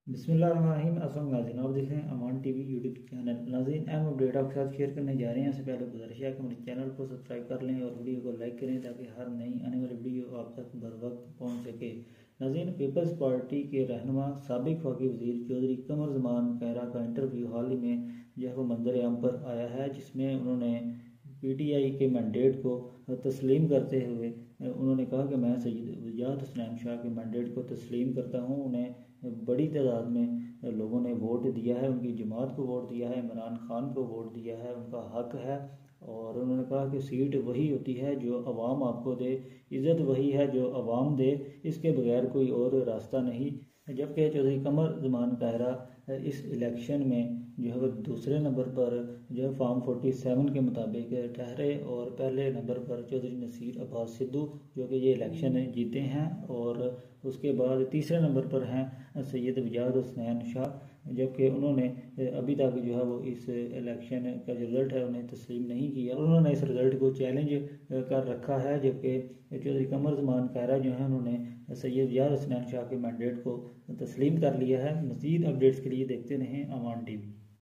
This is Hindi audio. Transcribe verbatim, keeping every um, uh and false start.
बिस्मिल्लाहिर्रहमानिर्रहीम। अस्सलाम नाज़रीन, आप देख रहे हैं अमान टीवी यूट्यूब चैनल। नाज़रीन, अहम अपडेट आपके साथ शेयर करने जा रहे हैं। इससे पहले गुजारिश है कि हमारे चैनल को सब्सक्राइब कर लें और वीडियो को लाइक करें ताकि हर नई आने वाली वीडियो आप तक बर वक्त पहुँच सके। नाज़रीन, पीपल्स पार्टी के रहनुमा साबिक वफ़ाकी वज़ीर चौधरी कमर ज़मान कहरा का इंटरव्यू हाल ही में जो है वो मंजर आम पर आया है, जिसमें उन्होंने पी टी आई के मैंडेट को तस्लीम करते हुए उन्होंने कहा कि मैं सैयद वजाहत हसनैन शाह के मैंडेट को तस्लीम करता हूँ। उन्हें बड़ी तादाद में लोगों ने वोट दिया है, उनकी जमात को वोट दिया है, इमरान खान को वोट दिया है, उनका हक है। और उन्होंने कहा कि सीट वही होती है जो अवाम आपको दे, इज़्ज़त वही है जो अवाम दे, इसके बगैर कोई और रास्ता नहीं। जबकि चौधरी कमर ज़मान कहरा इस इलेक्शन में जो है वो दूसरे नंबर पर जो है फॉर्म फोर्टी सेवन के मुताबिक ठहरे और पहले नंबर पर चौधरी नसीर अब्बास सिद्धू जो कि ये इलेक्शन जीते हैं, और उसके बाद तीसरे नंबर पर हैं सैयद वजाहत हसनैन शाह, जबकि उन्होंने अभी तक जो है वो इस इलेक्शन का जो रिज़ल्ट है उन्हें तस्लीम नहीं किया। उन्होंने इस रिज़ल्ट को चैलेंज कर रखा है, जबकि चौधरी कमर ज़मान कहरा जो है उन्होंने सैयद वजाहत हसनैन शाह के मैंडेट को तस्लीम कर लिया है। मज़ीद अपडेट्स के लिए देखते रहें अमान टीवी।